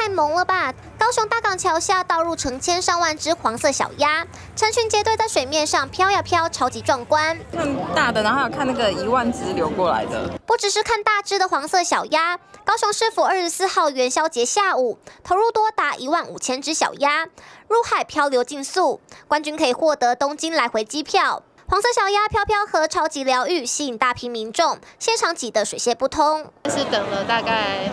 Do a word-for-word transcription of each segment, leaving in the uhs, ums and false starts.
太萌了吧！高雄大港桥下倒入成千上万只黄色小鸭，成群结队在水面上飘呀飘，超级壮观。 看大的，然后还有看那个一万只流过来的。 不只是看大只的黄色小鸭，高雄市府二十四号元宵节下午投入多达一万五千只小鸭入海漂流竞速，冠军可以获得东京来回机票。黄色小鸭飘飘河超级疗愈，吸引大批民众，现场挤得水泄不通。 是等了大概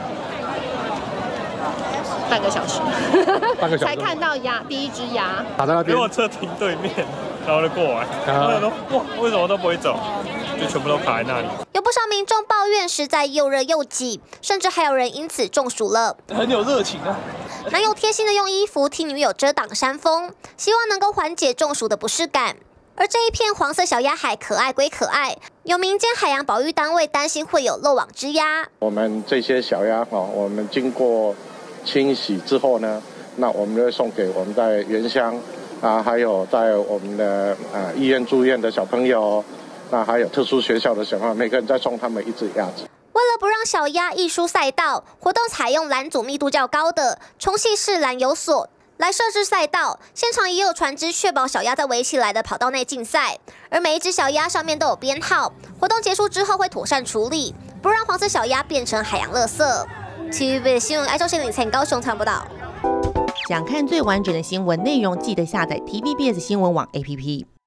半个小时， 半个小时才看到鸭第一只鸭， 卡在那边。 因为我车停对面，然后就过来，然后说哇，为什么都不会走？就全部都卡在那里。 有不少民众抱怨实在又热又挤，甚至还有人因此中暑了。 很有热情啊！ 男友贴心的用衣服替女友遮挡山风，希望能够缓解中暑的不适感。而这一片黄色小鸭海可爱归可爱，有民间海洋保育单位担心会有漏网之鸭。 我们这些小鸭哦，我们经过清洗之后呢，那我们就会送给我们在原乡啊，还有在我们的呃医院住院的小朋友，那还有特殊学校的小朋友，每个人再送他们一只鸭子。 为了不让小鸭溢出赛道，活动采用栏组密度较高的冲戏式栏有锁来设置赛道，现场也有船只确保小鸭在围起来的跑道内竞赛，而每一只小鸭上面都有编号。活动结束之后会妥善处理，不让黄色小鸭变成海洋垃圾。T V B 的新闻，爱周新领前高雄采报道。 想看最完整的新闻内容，记得下载 T V B S 新闻网 A P P。